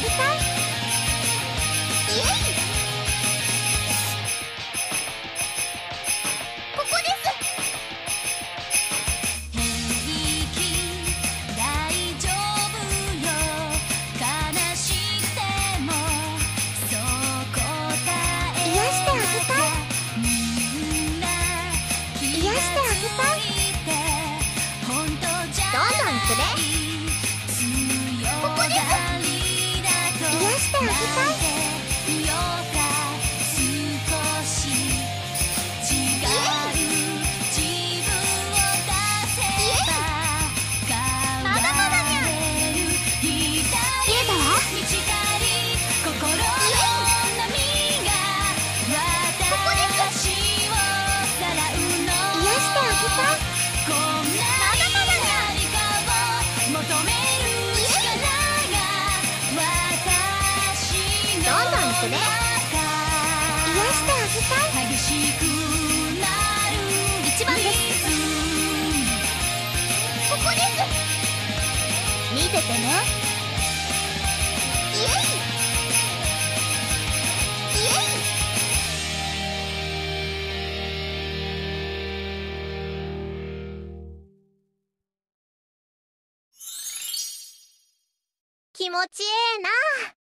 げたい。イエイ。ここです。 平気大丈夫よ悲しくてもそう答え癒してあげたい。 みんな気がついて本当じゃどんどんくれ。 強ここです。 がりだと癒してあげたい。 みようか少し違う自分を出せば変われる左道かり心の波が私をさらうの癒してあげたい。 こんな何かを求める力が私のどんどんくれ。癒してあげたい。 激しくなる 1番です。ここです。見ててね。イエイ。イエイ。気持ちええな。